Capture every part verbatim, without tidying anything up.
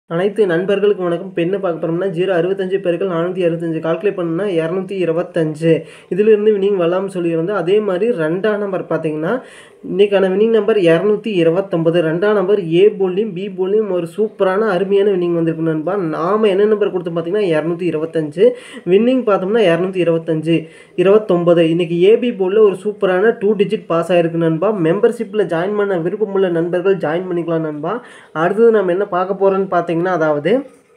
அனைத்து நண்பர்களுக்கும் வணக்கம். இப்போ என்ன பார்க்க போகிறோம்னா ஜீரோ அறுபத்தஞ்சு பெருக்கள் நானூற்றி அறுபத்தஞ்சு கால்குலேட் பண்ணணும்னா இரநூத்தி இருபத்தஞ்சு இதிலிருந்து வினிங் வரலாம்னு சொல்லியிருந்தோம். அதே மாதிரி ரெண்டாம் நம்பர் பார்த்தீங்கன்னா இன்றைக்கான வினிங் நம்பர் இரநூத்தி இருபத்தொம்பது. ரெண்டாம் நம்பர் ஏ போல்லையும் பி போல்லையும் ஒரு சூப்பரான அருமையான வினிங் வந்திருக்கு நண்பா. நாம் என்ன நம்பர் கொடுத்து பார்த்தீங்கன்னா இரநூத்தி இருபத்தஞ்சு, வின்னிங் பார்த்தோம்னா இரநூத்தி இருபத்தஞ்சு இருபத்தொம்பது. இன்றைக்கி ஏபி போலில் ஒரு சூப்பரான டூ டிஜிட் பாஸ் ஆகிருக்கு நண்பா. மெம்பர்ஷிப்பில் ஜாயின் பண்ண விருப்பமுள்ள நண்பர்கள் ஜாயின் பண்ணிக்கலாம் நண்பா. அடுத்தது நம்ம என்ன பார்க்க போகிறோன்னு பார்த்தீங்கன்னா, அதாவது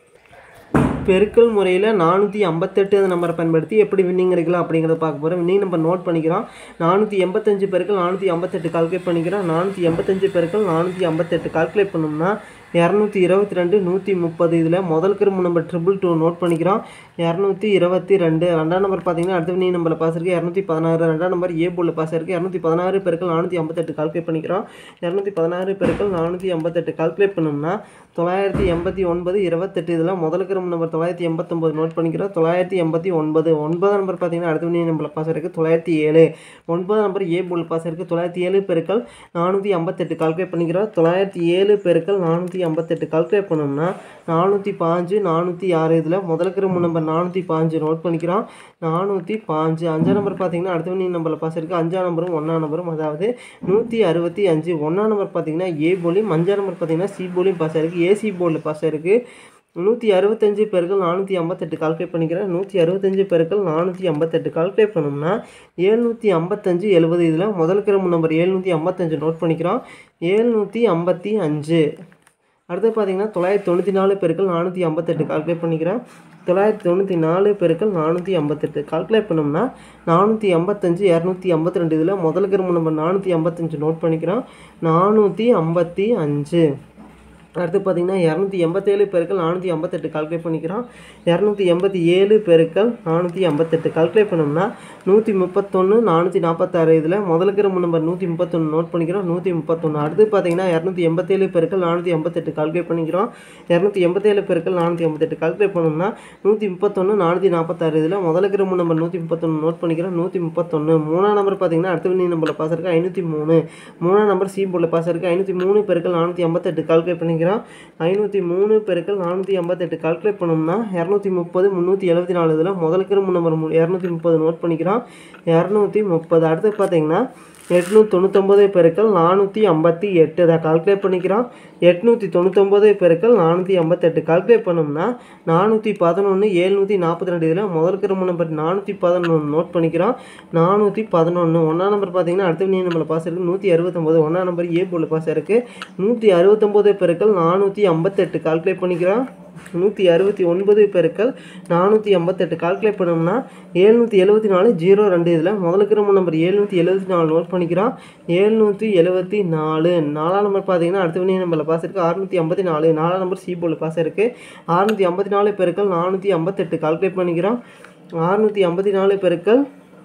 பெருக்கல் முறையில் நானூற்றி ஐம்பத்தெட்டு நம்பரை பயன்படுத்தி எப்படி வின்னிங் எடுக்கலாம் அப்படிங்கிறத பார்க்க போகிறோம். வின்னிங் நம்பர் நோட் பண்ணிக்கிறோம். நானூற்றி எண்பத்தஞ்சு பெருக்கள் நானூற்றி ஐம்பத்தெட்டு கால்குலேட் பண்ணிக்கிறோம். நானூற்றி எண்பத்தஞ்சு பெருக்கள் நானூற்றி ஐம்பத்தெட்டு கால்குலேட் பண்ணோம்னா இரநூத்தி இருபத்தி ரெண்டு நூற்றி முப்பது. இதில் முதல் கிரும்பு நம்பர் ட்ரிபிள் டூ நோட் பண்ணிக்கிறோம். இரநூத்தி இருபத்தி ரெண்டு. ரெண்டாம் நம்பர் பார்த்தீங்கன்னா அடுத்த வினிங் நம்பரில் பாஸ் இருக்குது இரநூத்தி பதினாறு. ரெண்டாம் நம்பர் ஏ போலில் பாஸ் இருக்குது இரநூத்தி பதினாறு பெருக்கள் நானூற்றி ஐம்பத்தெட்டு கால்குலேட் பண்ணிக்கிறோம். இரநூத்தி பதினாறு பெருக்கள் நானூற்றி ஐம்பத்தெட்டு கால்குலேட் பண்ணோம்னா தொள்ளாயிரத்தி எண்பத்தி ஒன்பது இருபத்தெட்டு. இதில் முதல் கிரும்பு நம்பர் தொள்ளாயிரத்தி எண்பத்தொம்பது நோட் பண்ணிக்கிறோம். தொள்ளாயிரத்தி எண்பத்தி ஒன்பது. ஒன்பதாம் நம்பர் பார்த்தீங்கன்னா அடுத்த வினிங் நம்பரில் பாஸ் இருக்குது தொள்ளாயிரத்தி ஏழு. ஒன்பதாம் நம்பர் ஏ போல் பாஸ் இருக்குது தொள்ளாயிரத்தி ஏழு பெருக்கள் நானூற்றி ஐம்பத்தெட்டு கால்குலேட் பண்ணிக்கிறோம். தொள்ளாயிரத்தி ஏழு பெருக்கள் நானூற்றி ஐம்பத்தெட்டு கால்குலேட் பண்ணோம்னா நானூற்றி பாஞ்சு நானூற்றி ஆறு. இதில் முதல் கிரும்பு நம்பர் நானூற்றி பாஞ்சு நோட் பண்ணிக்கிறோம். நானூற்றி பாஞ்சு. அஞ்சாம் நம்பர் பார்த்தீங்கன்னா அடுத்த வினிங் நம்பரில் பாஸ் இருக்குது அஞ்சாம் நம்பரும் ஒன்றாம் நம்பரும், அதாவது நூற்றி அறுபத்தி அஞ்சு. ஒன்றாம் நம்பர் பார்த்தீங்கன்னா ஏ போலியும், அஞ்சாம் நம்பர் பார்த்தீங்கன்னா சி போலியும் பாஸ் ஆகிருக்கு. ஏசி போர்டில் பாஸ் ஆகிருக்கு. நூற்றி அறுபத்தஞ்சு பெருக்கள் நானூற்றி ஐம்பத்தெட்டு கால்குலேட் பண்ணிக்கிறேன். நூற்றி அறுபத்தஞ்சு பெருக்கள் நானூற்றி ஐம்பத்தெட்டு கால்குலேட் பண்ணோம்னா ஏழ்நூற்றி ஐம்பத்தஞ்சு எழுபது. இதில் முதல் கிரம நம்பர் ஏழ்நூற்றி ஐம்பத்தஞ்சு நோட் பண்ணிக்கிறோம். ஏழ்நூற்றி ஐம்பத்தி அஞ்சு. அடுத்து பார்த்தீங்கன்னா தொள்ளாயிரத்தி தொண்ணூற்றி நாலு பெருக்கள் நானூற்றி ஐம்பத்தெட்டு கால்குலேட் பண்ணிக்கிறேன். தொள்ளாயிரத்தி தொண்ணூற்றி நாலு பெருக்கள் நானூற்றி ஐம்பத்தெட்டு கால்குலேட் பண்ணோம்னா நானூற்றி ஐம்பத்தஞ்சு இரநூத்தி ஐம்பத்தி ரெண்டு. இதில் முதல் கிரம நம்பர் நானூற்றி ஐம்பத்தஞ்சு நோட் பண்ணிக்கிறோம். நானூற்றி ஐம்பத்தி அஞ்சு. அடுத்து பார்த்தீங்கன்னா இரநூத்தி எண்பத்தேழு பெருக்கள் நானூற்றி ஐம்பத்தெட்டு கால்குலேட் பண்ணிக்கிறோம். இரநூத்தி எண்பத்தி ஏழு பெருக்கள் நானூற்றி ஐம்பத்தெட்டு கால்குலேட் பண்ணோம்னா நூற்றி முப்பத்தொன்று நானூற்றி நாற்பத்தாறு. இதில் முதல் கிரம நம்பர் நூற்றி முப்பத்தொன்று நோட் பண்ணிக்கிறோம். நூற்றி முப்பத்தொன்று. அடுத்து பார்த்தீங்கன்னா இரநூத்தி எண்பத்தேழு பெருக்கள் நானூற்றி ஐம்பத்தெட்டு கால்குலேட் பண்ணிக்கிறோம். இரநூத்தி எண்பத்தேழு பெருக்கள் நானூற்றி ஐம்பத்தெட்டு கால்குலேட் பண்ணோம்னா நூற்றி முப்பத்தொன்று நானூற்றி நாற்பத்தாறு. இதில் முதல் கிரம நம்பர் நூற்றி முப்பத்தொன்று நோட் பண்ணிக்கிறோம். நூற்றி முப்பத்தொன்று. மூணாம் நம்பர் பார்த்தீங்கன்னா அடுத்த வினிங் நம்பரில் பாஸ் இருக்குது ஐநூற்றி மூணு. மூணாம் நம்பர் சி போர்டில் பாஸ் இருக்குது ஐநூற்றி மூணு பெருக்கள் நானூற்றி ஐம்பத்தெட்டு கால்குலேட் பண்ணிக்கிறோம். ஐநூற்றி மூணு பெருக்கள் நானூற்றி ஐம்பத்தெட்டு கால்குலேட் பண்ணோம்னா இரநூத்தி முப்பது முந்நூற்றி எழுபத்தி நாலு. இதில் முதல் கிரும்பு நம்பர் இரநூத்தி முப்பது நோட் பண்ணிக்கிறோம். இரநூத்தி முப்பது. அடுத்து பார்த்தீங்கன்னா எட்நூற்றி தொண்ணூத்தொம்பது பெருக்கள் நானூற்றி ஐம்பத்தி எட்டு. அதை கால்குலேட் பண்ணிக்கிறோம். எட்நூற்றி தொண்ணூத்தொம்பது பெருக்கள் நானூற்றி ஐம்பத்தெட்டு கால்குலேட் பண்ணோம்னா நானூற்றி பதினொன்று ஏழ்நூற்றி நாற்பத்தி ரெண்டு. இதில் முதல் கிரும்பு நம்பர் நானூற்றி பதினொன்று நோட் பண்ணிக்கிறோம். நானூற்றி பதினொன்று. ஒன்றாம் நம்பர் பார்த்தீங்கன்னா அடுத்த வினிங் நம்பரில் பாஸ் இருக்குது நூற்றி அறுபத்தொம்பது. ஒன்றாம் நம்பர் ஏ போல் பாஸ் இருக்குது. நூற்றி அறுபத்தொம்பது பெருக்கள் நானூற்றி ஐம்பத்தெட்டு கால்குலேட் பண்ணிக்கிறோம். நூற்றி அறுபத்தி ஒன்பது பெருக்கள் நானூற்றி ஐம்பத்தெட்டு கால்குலேட் பண்ணோம்னா ஏழ்நூற்றி எழுபத்தி நாலு ஜீரோ ரெண்டு. இதில் முதல் கிரம நம்பர் ஏழ்நூற்றி எழுபத்தி நாலு நோட் பண்ணிக்கிறோம். ஏழ்நூற்றி எழுபத்தி நாலு. நாலாம் நம்பர் பார்த்தீங்கன்னா அடுத்த வினிங் நம்பரில் பாஸ் இருக்குது அறுநூற்றி ஐம்பத்தி நாலு. நாலாம் நம்பர் சி போல் பாஸ் இருக்குது. அறுநூற்றி ஐம்பத்தி நாலு பெருக்கள் நானூற்றி ஐம்பத்தெட்டு கால்குலேட் பண்ணிக்கிறோம். அறுநூற்றி ஐம்பத்தி நாலு பெருக்கள்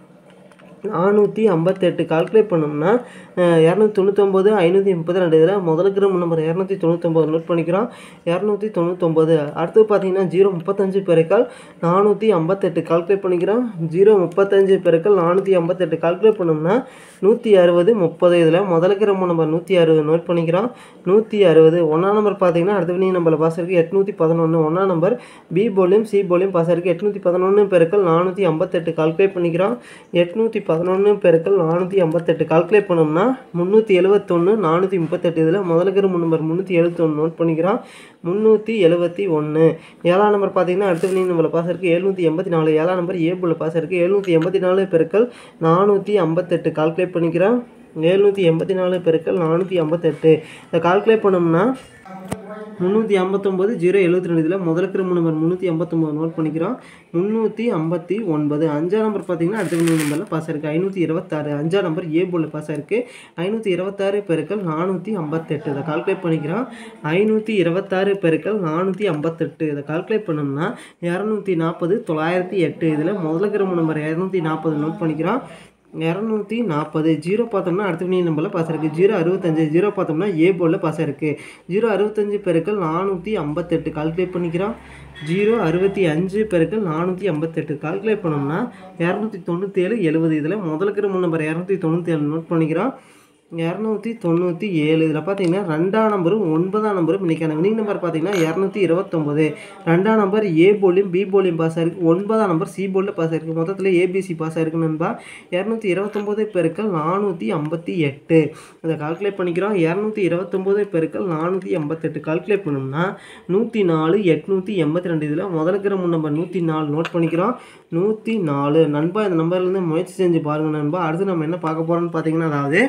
நானூற்றி ஐம்பத்தெட்டு கால்குலேட் பண்ணோம்னா இரநூத்தி தொண்ணூத்தொம்பது ஐநூற்றி முப்பத்தி ரெண்டு. இதில் முதல் கிரம நம்பர் இரநூத்தி தொண்ணூத்தொம்பது நோட் பண்ணிக்கிறோம். இரநூத்தி தொண்ணூத்தொம்பது. அடுத்து பார்த்தீங்கன்னா ஜீரோ முப்பத்தஞ்சு பெருக்கள் நானூற்றி ஐம்பத்தெட்டு கால்குலேட் பண்ணிக்கிறோம். ஜீரோ முப்பத்தஞ்சு பெருக்கள் நானூற்றி ஐம்பத்தெட்டு கால்குலேட் பண்ணோம்னா நூற்றி அறுபது முப்பது. இதில் முதல் கிரம நம்பர் நூற்றி அறுபது நோட் பண்ணிக்கிறோம். நூற்றி அறுபது. ஒன்றாம் நம்பர் பார்த்தீங்கன்னா அடுத்த வினிங் நம்பரில் பாஸ் இருக்குது எட்நூற்றி பதினொன்று. ஒன்றாம் நம்பர் பி போலியும் சி போலியும் பாஸ் இருக்குது. எட்நூற்றி பதினொன்று பெருக்கள் நானூற்றி ஐம்பத்தெட்டு கால்குலேட் பண்ணிக்கிறோம். எட்நூற்றி பதினொன்று பெருக்கள் நானூற்றி ஐம்பத்தெட்டு கால்குலேட் பண்ணோம்னா முந்நூற்றி எழுபத்தொன்று நானூற்றி முப்பத்தெட்டு. இதில் முதல் கிரும்பு நம்பர் முந்நூற்றி எழுபத்தொன்று நோட் பண்ணிக்கிறோம். முந்நூற்றி எழுபத்தி ஒன்று. ஏழாம் நம்பர் பார்த்தீங்கன்னா அடுத்த வினிங் நம்பரில் பாஸ் இருக்குது எழுநூற்றி எண்பத்தி நாலு. ஏழாம் நம்பர் ஏ போல் பாஸ் இருக்குது. எழுநூற்றி எண்பத்தி நாலு பெருக்கள் நானூற்றி ஐம்பத்தெட்டு கால்குலேட் பண்ணிக்கிறோம். எழுநூற்றி எண்பத்தி நாலு பெருக்கள் நானூற்றி ஐம்பத்தெட்டு. இதை கால்குலேட் பண்ணோம்னா முந்நூற்றி ஐம்பத்தொம்பது ஜீரோ எழுபத்தி ரெண்டு. இதில் முதல் கிரும்பு நம்பர் முந்நூற்றி ஐம்பத்தொம்பது நோட் பண்ணிக்கிறோம். முந்நூற்றி ஐம்பத்தி ஒன்பது. அஞ்சாம் நம்பர் பார்த்தீங்கன்னா அடுத்த வினிங் நம்பரில் பாஸ் இருக்குது ஐநூற்றி இருபத்தாறு. அஞ்சாம் நம்பர் ஏ போல் பாஸ் இருக்குது ஐநூற்றி இருபத்தாறு பெருக்கள் நானூற்றி ஐம்பத்தெட்டு. இதை கால்குலேட் பண்ணிக்கிறோம். ஐநூற்றி இருபத்தாறு பெருக்கள் நானூற்றி ஐம்பத்தெட்டு. இதை கால்குலேட் பண்ணோம்னா இரநூத்தி நாற்பது தொள்ளாயிரத்தி எட்டு. இதில் முதல் கிரும்பு நம்பர் இரநூத்தி நாற்பது நோட் பண்ணிக்கிறோம். இரநூத்தி நாற்பது. ஜீரோ பார்த்தோம்னா அடுத்த வினிங் நம்பரில் பாஸ் இருக்குது ஜீரோ அறுபத்தஞ்சு. ஜீரோ பார்த்தோம்னா ஏ போலில் பாஸ் இருக்குது. ஜீரோ அறுபத்தஞ்சு பெருக்கள் நானூற்றி ஐம்பத்தெட்டு கால்குலேட் பண்ணிக்கிறோம். ஜீரோ அறுபத்தி அஞ்சு பெருக்கள் நானூற்றி ஐம்பத்தெட்டு கால்குலேட் பண்ணோம்னா இரநூத்தி தொண்ணூற்றி ஏழு எழுபது. இதில் முதல் கிரம நம்பர் இரநூத்தி தொண்ணூற்றி ஏழு நோட் பண்ணிக்கிறோம். இரநூத்தி தொண்ணூற்றி ஏழு. இதில் பார்த்தீங்கன்னா ரெண்டாம் நம்பரும் ஒன்பதாம் நம்பரும் இன்றைக்கான வினிங் நம்பர் பார்த்தீங்கன்னா இரநூத்தி இருபத்தொம்போது. ரெண்டாம் நம்பர் ஏ போலியும் பி போலியும் பாஸ் ஆகிருக்கு. ஒன்பதாம் நம்பர் சி போலில் பாஸ் ஆகிருக்கு. மொத்தத்தில் ஏபிசி பாஸ் ஆகிருக்கு நண்பா. இரநூத்தி இருபத்தொம்போது பெருக்கள் நானூற்றி ஐம்பத்தி எட்டு. அதை கால்குலேட் பண்ணிக்கிறோம். இரநூத்தி இருபத்தொம்போது பெருக்கள் நானூற்றி ஐம்பத்தெட்டு கால்குலேட் பண்ணோம்னா நூற்றி நாலு எட்நூற்றி எண்பத்தி ரெண்டு. இதில் முதலுக்கிற மூணு நம்பர் நூற்றி நாலு நோட் பண்ணிக்கிறோம். நூற்றி நாலு நண்பா. இந்த நம்பர்லேருந்து முயற்சி செஞ்சு பாருங்கள் நண்பா. அடுத்து நம்ம என்ன பார்க்க போகிறோம்னு பார்த்தீங்கன்னா, அதாவது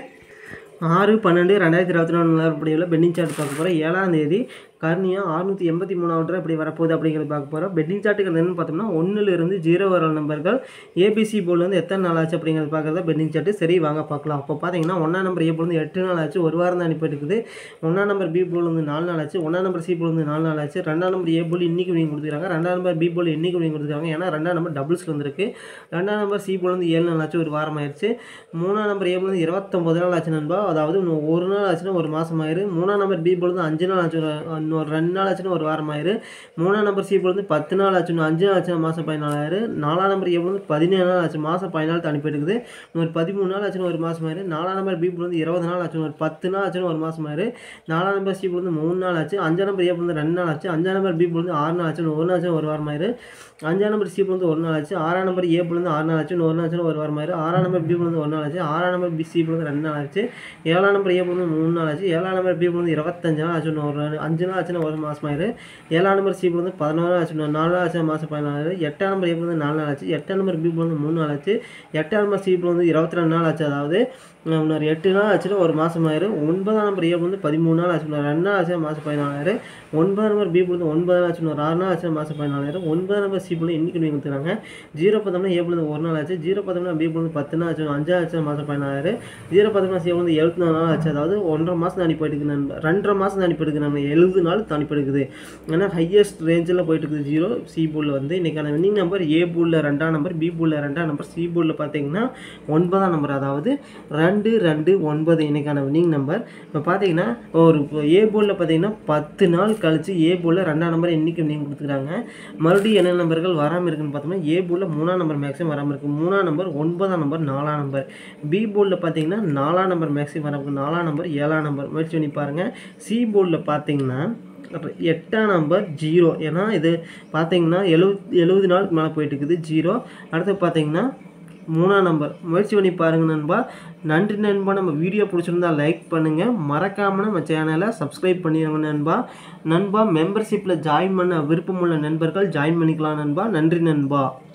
ஆறு பன்னெண்டு ரெண்டாயிரத்தி இருபத்தி நாலு நிலவரப்படியில் பெண்டிங் சார்ட் பார்க்க போகிறோம். ஏழாம் தேதி கர்னியா அறுநூற்றி எண்பத்தி மூணாவது எப்படி வரப்போகுது அப்படிங்கிறது பார்க்க போகிறோம். பெட்டிங் சார்ட்டுக்கு என்னென்னு பார்த்தோம்னா ஒன்றுலேருந்து ஜீரோ வர நம்பர்கள் ஏபிசி போல் வந்து எத்தனை நாள் ஆச்சு அப்படிங்கிறது பார்க்குறதா பெட்டிங் சார்ட்டு. சரி வாங்க பார்க்கலாம். அப்போ பார்த்தீங்கன்னா ஒன்றாம் நம்பர் ஏ போல் வந்து எட்டு நாள் ஆச்சு, ஒரு வாரம் தான் அனுப்பிட்டு இருக்குது. ஒன்றாம் நம்பர் பி போல் வந்து நாலு நாள் ஆச்சு. ஒன்றாம் நம்பர் சி போல் வந்து நாலு நாள் ஆச்சு. ரெண்டாம் நம்பர் ஏ போல் இன்றைக்கி வினிங் கொடுத்துருக்காங்க. ரெண்டாம் நம்பர் பி போல் இன்றைக்கி வினிங் கொடுத்துருக்காங்க. ஏன்னா ரெண்டாம் நம்பர் டபுள்ஸ் வந்துருக்கு. ரெண்டாம் நம்பர் சி போல் வந்து ஏழு நாள் ஆச்சு, ஒரு வாரம் ஆயிடுச்சு. மூணாம் நம்பர் ஏ போல் வந்து இருபத்தொம்பது நாள் ஆச்சு நண்பா. அதாவது ஒரு நாள் ஆச்சுன்னா ஒரு மாதம் ஆயிரு. மூணாம் நம்பர் பி போல் வந்து அஞ்சு நாள் ஆச்சு, ஒரு ரெண்டு நாள் ஆச்சுன்னா ஒரு வாரம் ஆயிரு. மூணாம் நம்பர் சி போல் வந்து பத்து நாள் ஆச்சு, அஞ்சு நாள் ஆச்சுன்னா மாதம் பதினாலாயிரு. நாலாம் நம்பர் ஏ போல் வந்து பதினேழு நாள் ஆச்சு, மாதம் பதினாலு அனுப்பிட்டு இருக்குது. ஒரு பதிமூணு நாள் ஆச்சுன்னு ஒரு மாதம் ஆயிரு. நாலாம் நம்பர் பி போல் வந்து இருபது நாள் ஆச்சு, ஒரு பத்து நாள் ஆச்சுன்னு ஒரு மாதம் ஆயிரு. நாலாம் நம்பர் சி போல் வந்து மூணு நாள் ஆச்சு. அஞ்சாம் நம்பர் ஏ போல் வந்து ரெண்டு நாள் ஆச்சு. அஞ்சாம் நம்பர் பி போல் வந்து ஆறு நாள் ஆச்சுன்னு ஒரு நாள் ஆச்சு, ஒரு வாரம் ஆயிரு. அஞ்சாம் நம்பர் சி போல் வந்து ஒரு நாள் ஆச்சு. ஆறாம் நம்பர் ஏ போல் வந்து ஆறு நாள் ஆச்சு, ஒரு நாள் ஆச்சுன்னு ஒரு வாரம் ஆயிரு. ஆறாம் நம்பர் பி போல் வந்து ஒரு நாள் ஆச்சு. ஆறாம் நம்பர் பி சி போல் வந்து ரெண்டு நாள் ஆச்சு. ஏழாம் நம்பர் ஏ போல் வந்து மூணு நாள் ஆச்சு. ஏழாம் நம்பர் பி போல் வந்து இருபத்தஞ்சு நாள் ஆச்சுன்னு ஒரு அஞ்சு நாள் ஆச்சுன்னா ஒரு மாதம் ஆயிரு. ஏழாம் நம்பர் சி போல் வந்து பதினோரு நாள் ஆச்சு, நாலு நாள் ஆச்சு, மாதம் பதினாலு. எட்டாம் நம்பர் ஏ போல் வந்து நாலு நாள் ஆச்சு. எட்டாம் நம்பர் பி போல் வந்து மூணு நாள் ஆச்சு. எட்டாம் நம்பர் சி போல் வந்து இருபத்தி ரெண்டு நாள் ஆச்சு. அதாவது இன்னொரு எட்டு நாள் ஆச்சுன்னா ஒரு மாதம் ஆயிரு. ஒன்பதாம் நம்பர் ஏ வந்து பதிமூணு நாள் ஆச்சு, ரெண்டு நாள் ஆச்சு, மாதம் பதினாலாயிரம். ஒன்பதாம் நம்பர் பி போல் ஒன்பது நாள் ஆச்சு, ஒரு ஆறு நாள் ஆச்சு, மாதம் பதினாலாயிரம். ஒன்பதாம் நம்பர் சி போல் இன்றைக்கி நீங்கள் கொடுத்துருக்காங்க. ஜீரோ பார்த்தோம்னா ஏ போல் ஒரு நாள் ஆச்சு. ஜீரோ பார்த்தோம்னா பி போல் பத்து நாள் ஆச்சு, அஞ்சு ஆச்சு, மாதம் பதினாலாயிரம். ஜீரோ பார்த்தோம்னா சி வந்து எழுபத்தி நாலு நாள் ஆச்சு. அதாவது ஒன்றரை மாதம் தாண்டி போயிட்டு இருக்குது நண்பர். ரெண்டரை மாதம் தாண்டி போயிட்டு நம்ம எழுபது நாள் தாண்டி போயிட்டு. ஏன்னா ஹையஸ்ட் ரேஞ்சில் போயிட்டு இருக்குது ஜீரோ. சி போலில் வந்து இன்றைக்கான வின்னிங் நம்பர் ஏ போலில் ரெண்டாம் நம்பர், பி போலில் ரெண்டாம் நம்பர், சி போலில் பார்த்தீங்கன்னா ஒன்பதாம் நம்பர். அதாவது ரெண்டு ரெண்டு ஒன்பது இன்றைக்கான வின்னிங் நம்பர். இப்போ பார்த்தீங்கன்னா ஒரு ஏ போலில் பார்த்தீங்கன்னா பத்து நாள் கழிச்சு ஏ போலில் ரெண்டாம் நம்பர் இன்றைக்கி வின்னிங் கொடுத்துருக்காங்க. மறுபடியும் என்ன நம்பர்கள் வராமல் இருக்குன்னு பார்த்தோம்னா ஏ போலில் மூணாம் நம்பர் மேக்ஸிமம் வராமல் இருக்குது. மூணாம் நம்பர், ஒன்பதாம் நம்பர், நாலாம் நம்பர். பி போலில் பார்த்தீங்கன்னா நாலாம் நம்பர் மேக்ஸிமம் வராமல், நாலாம் நம்பர், ஏழாம் நம்பர். முயற்சி பண்ணி பாருங்கள். சி போலில் பார்த்தீங்கன்னா எட்டாம் நம்பர் ஜீரோ. ஏன்னா இது பார்த்தீங்கன்னா எழுபது எழுபது நாளுக்கு மேலே போயிட்டு இருக்குது ஜீரோ. அடுத்து பார்த்தீங்கன்னா மூணாம் நம்பர். முயற்சி பண்ணி பாருங்கள் நண்பா. நன்றி நண்பா. நம்ம வீடியோ பிடிச்சிருந்தா லைக் பண்ணுங்கள், மறக்காமல் நம்ம சேனலை சப்ஸ்கிரைப் பண்ணிடுங்க நண்பா. நண்பா மெம்பர்ஷிப்பில் ஜாயின் பண்ண விருப்பமுள்ள நண்பர்கள் ஜாயின் பண்ணிக்கலாம் நண்பா. நன்றி நண்பா.